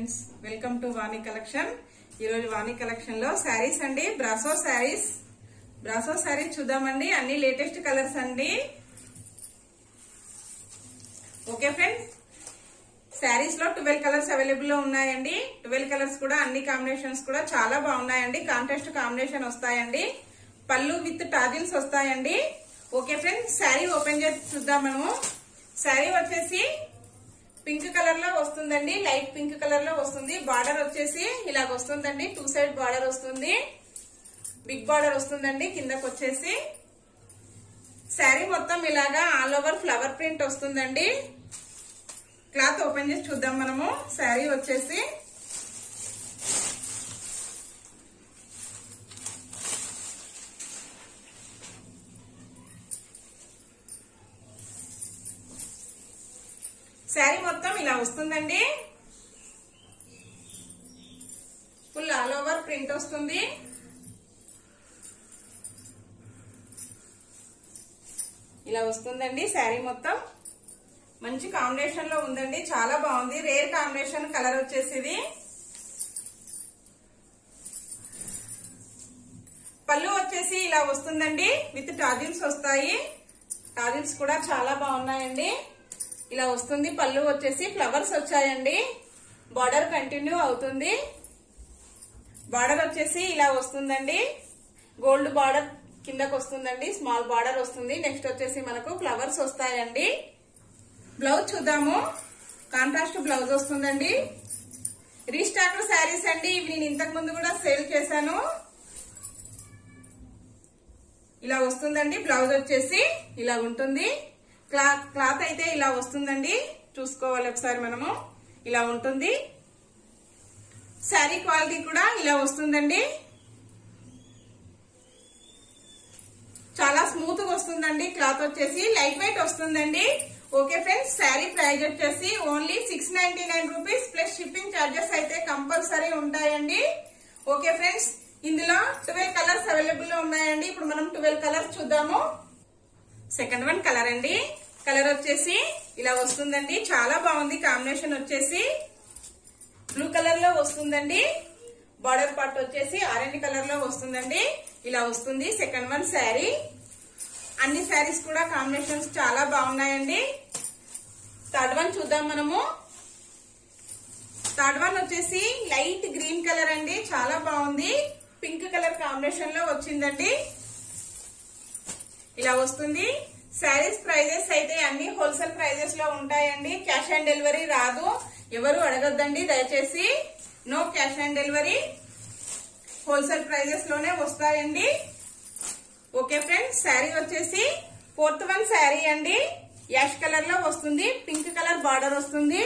Friends, welcome to Vani collection. ఈ రోజు వాణి collection లో శారీస్ అండి, బ్రాసో శారీస్ చూద్దామండి. అన్ని లేటెస్ట్ కలర్స్ అండి. ఓకే ఫ్రెండ్స్, శారీస్ లో 12 కలర్స్ అవైలబుల్ లో ఉన్నాయండి. 12 కలర్స్ కూడా అన్ని కాంబినేషన్స్ కూడా చాలా బాగున్నాయండి. కాంట్రాస్ట్ కాంబినేషన్ వస్తాయండి. పళ్ళు విత్ టాజిల్స్ వస్తాయండి. ఓకే ఫ్రెండ్స్, శారీ ఓపెన్ చేసి చూద్దాం మనము. శారీ వచ్చేసి పింక్ కలర్ లో వస్తుందండి, లైట్ పింక్ కలర్ లో వస్తుంది. బార్డర్ వచ్చేసి ఇలాగ వస్తుందండి, 2 సైడ్ బార్డర్ వస్తుంది, బిగ్ బార్డర్ వస్తుందండి. కిందకు వచ్చేసి శారీ మొత్తం ఇలాగా ఆల్ ఓవర్ ఫ్లవర్ ప్రింట్ వస్తుందండి. క్లాత్ ఓపెన్ చేసి చూద్దాం మనము. శారీ వచ్చేసి శారీ మొత్తం ఇలా వస్తుందండి. ఫుల్ ఆల్ ఓవర్ ప్రింట్ వస్తుంది. ఇలా వస్తుందండి శారీ మొత్తం. మంచి కాంబినేషన్ లో ఉందండి, చాలా బాగుంది. రేర్ కాంబినేషన్ కలర్ వచ్చేసి ఇది. పళ్ళు వచ్చేసి ఇలా వస్తుందండి, విత్ టాజిల్స్ వస్తాయి. టాజిల్స్ కూడా చాలా బాగున్నాయండి. ఇలా వస్తుంది. పళ్ళు వచ్చేసి ఫ్లవర్స్ వచ్చాయండి. బార్డర్ కంటిన్యూ అవుతుంది. బార్డర్ వచ్చేసి ఇలా వస్తుందండి, గోల్డ్ బార్డర్ కిందకు వస్తుందండి, స్మాల్ బార్డర్ వస్తుంది. నెక్స్ట్ వచ్చేసి మనకు ఫ్లవర్స్ వస్తాయండి. బ్లౌజ్ చూద్దాము. కాంట్రాస్ట్ బ్లౌజ్ వస్తుందండి. రీస్టాక్ శారీస్ అండి. ఇవి నేను ఇంతకు ముందు కూడా సేల్ చేశాను. ఇలా వస్తుందండి. బ్లౌజ్ వచ్చేసి ఇలా ఉంటుంది. క్లాత్ అయితే ఇలా వస్తుందండి. చూసుకోవాలి ఒకసారి మనము. ఇలా ఉంటుంది. శారీ క్వాలిటీ కూడా ఇలా వస్తుందండి. చాలా స్మూత్ గా వస్తుందండి. క్లాత్ వచ్చేసి లైట్ వెయిట్ వస్తుందండి. ఓకే ఫ్రెండ్స్, శారీ ప్రైస్ వచ్చేసి only 699 rupees plus shipping charges అయితే కంపల్సరీ ఉంటాయండి. ఓకే ఫ్రెండ్స్, ఇందులో 12 కలర్స్ అవైలబుల్ లో ఉన్నాయండి. ఇప్పుడు మనం 12 కలర్స్ చూద్దాము. సెకండ్ వన్ కలర్ అండి. కలర్ వచ్చేసి ఇలా వస్తుందండి. చాలా బాగుంది. కాంబినేషన్ వచ్చేసి బ్లూ కలర్ లో వస్తుందండి. బార్డర్ పార్ట్ వచ్చేసి ఆరెంజ్ కలర్ లో వస్తుందండి. ఇలా వస్తుంది సెకండ్ వన్ శారీ. అన్ని శారీస్ కూడా కాంబినేషన్స్ చాలా బాగున్నాయండి. థర్డ్ వన్ చూద్దాం మనము. థర్డ్ వన్ వచ్చేసి లైట్ గ్రీన్ కలర్ అండి. చాలా బాగుంది. పింక్ కలర్ కాంబినేషన్ లో వచ్చిందండి. ఇలా వస్తుంది. శారీస్ ప్రైజెస్ అయితే అన్ని హోల్సేల్ ప్రైజెస్ లో ఉంటాయండి. క్యాష్ ఆన్ డెలివరీ రాదు. ఎవరు అడగద్దండి దయచేసి. No cash on delivery. Wholesale prices లోనే వస్తాయండి. ఓకే ఫ్రెండ్స్, శారీ వచ్చేసి ఫోర్త్ వన్ శారీ అండి. యాష్ కలర్ లో వస్తుంది, పింక్ కలర్ బార్డర్ వస్తుంది.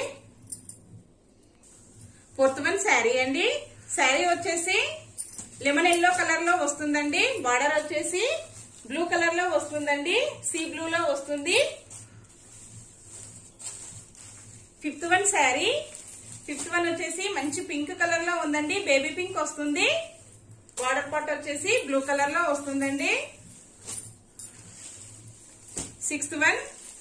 ఫోర్త్ వన్ శారీ అండి. శారీ వచ్చేసి లెమన్ ఎల్లో కలర్ లో వస్తుందండి. బార్డర్ వచ్చేసి బ్లూ కలర్ లో వస్తుందండి, సీ బ్లూ లో వస్తుంది. Fifth one sari. Fifth one వచ్చేసి మంచి పింక్ కలర్ లో ఉందండి, బేబీ పింక్ వస్తుంది. బార్డర్ పార్ట్ వచ్చేసి బ్లూ కలర్ లో వస్తుందండి. సిక్స్త్ వన్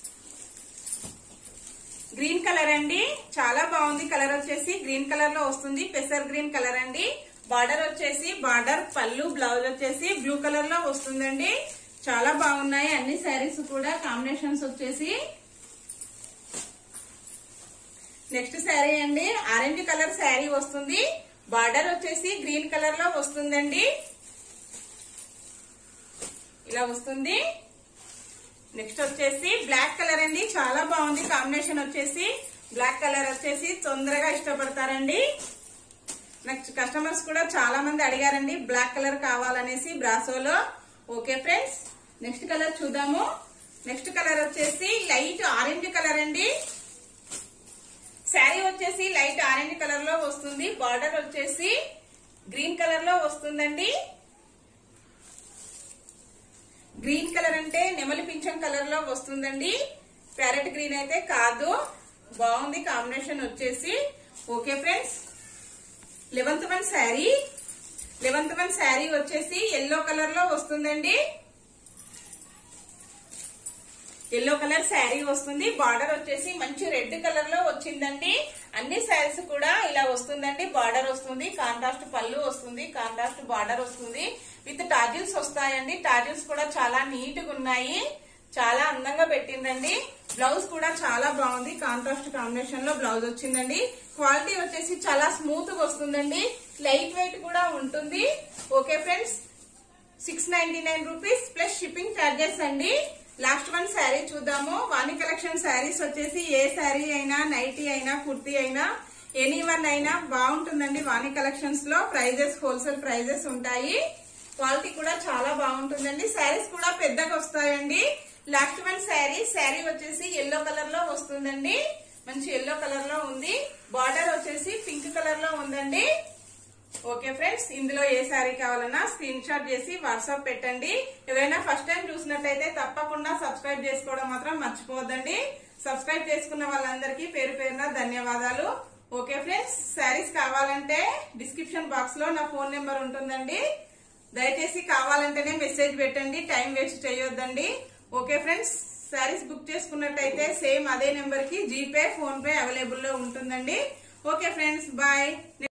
గ్రీన్ కలర్ అండి. చాలా బాగుంది. కలర్ వచ్చేసి గ్రీన్ కలర్ లో వస్తుంది, పెసర్ గ్రీన్ కలర్ అండి. బార్డర్ వచ్చేసి బార్డర్, పళ్ళు, బ్లౌజ్ వచ్చేసి బ్లూ కలర్ లో వస్తుందండి. చాలా బాగున్నాయి అన్ని శారీస్ కూడా. కాంబినేషన్స్ వచ్చేసి నెక్స్ట్ శారీ అండి. ఆరెంజ్ కలర్ శారీ వస్తుంది. బార్డర్ వచ్చేసి గ్రీన్ కలర్ లో వస్తుందండి. ఇలా వస్తుంది. నెక్స్ట్ వచ్చేసి బ్లాక్ కలర్ అండి. చాలా బాగుంది. కాంబినేషన్ వచ్చేసి బ్లాక్ కలర్ వచ్చేసి తొందరగా ఇష్టపడతారండి. నెక్స్ట్ కస్టమర్స్ కూడా చాలా మంది అడిగారండి బ్లాక్ కలర్ కావాలనేసి బ్రాసోలో. ఓకే ఫ్రెండ్స్, నెక్స్ట్ కలర్ చూద్దాము. నెక్స్ట్ కలర్ వచ్చేసి లైట్ ఆరెంజ్ కలర్ అండి. శారీ వచ్చేసి లైట్ ఆరెంజ్ కలర్ లో వస్తుంది. బార్డర్ వచ్చేసి గ్రీన్ కలర్ లో వస్తుందండి. గ్రీన్ కలర్ అంటే నెమలి పింఛం కలర్ లో వస్తుందండి. ప్యారెట్ గ్రీన్ అయితే కాదు. బాగుంది కాంబినేషన్ వచ్చేసి. Okay friends, 11th one sari. 11th one sari వచ్చేసి ఎల్లో కలర్ లో వస్తుందండి. ఎల్లో కలర్ శారీ వస్తుంది. బార్డర్ వచ్చేసి మంచి రెడ్ కలర్ లో వచ్చిందండి. అన్ని శారీస్ కూడా ఇలా వస్తుందండి. బార్డర్ వస్తుంది, కాంట్రాస్ట్ పళ్ళు వస్తుంది, కాంట్రాస్ట్ బార్డర్ వస్తుంది, విత్ టాజిల్స్ వస్తాయండి. టాజిల్స్ కూడా చాలా నీట్ గా ఉన్నాయి, చాలా అందంగా పెట్టిందండి. బ్లౌజ్ కూడా చాలా బాగుంది, కాంట్రాస్ట్ కాంబినేషన్ లో బ్లౌజ్ వచ్చిందండి. క్వాలిటీ వచ్చేసి చాలా స్మూత్ గా వస్తుందండి, లైట్ వెయిట్ కూడా ఉంటుంది. Okay friends, 699 rupees plus shipping charges అండి. లాస్ట్ వన్ శారీ చూద్దాము. వాణి కలెక్షన్ శారీస్ వచ్చేసి ఏ శారీ అయినా, నైటీ అయినా, కుర్తీ అయినా, ఎనీ వన్ అయినా బాగుంటుందండి. వాణి కలెక్షన్స్ లో ప్రైజెస్ హోల్సేల్ ప్రైజెస్ ఉంటాయి. క్వాలిటీ కూడా చాలా బాగుంటుందండి. శారీస్ కూడా పెద్దగా వస్తాయండి. లాస్ట్ వన్ శారీ వచ్చేసి ఎల్లో కలర్ లో వస్తుందండి, మంచి ఎల్లో కలర్ లో ఉంది. బార్డర్ వచ్చేసి పింక్ కలర్ లో ఉందండి. ఓకే ఫ్రెండ్స్, ఇందులో ఏ శారీ కావాలన్నా స్క్రీన్ షాట్ చేసి వాట్సాప్ పెట్టండి. ఎవరైనా ఫస్ట్ టైం చూసినట్టయితే తప్పకుండా సబ్స్క్రైబ్ చేసుకోవడం మాత్రం మర్చిపోవద్దండి. సబ్స్క్రైబ్ చేసుకున్న వాళ్ళందరికీ పేరు పేరున ధన్యవాదాలు. ఓకే ఫ్రెండ్స్, శారీస్ కావాలంటే డిస్క్రిప్షన్ బాక్స్ లో నా ఫోన్ నెంబర్ ఉంటుందండి. దయచేసి కావాలంటేనే మెసేజ్ పెట్టండి, టైం వేస్ట్ చేయొద్దండి. ఓకే ఫ్రెండ్స్, శారీస్ బుక్ చేసుకున్నట్టయితే సేమ్ అదే నెంబర్ కి జీపే, ఫోన్ పే అవైలబుల్ లో ఉంటుందండి. Okay friends, bye.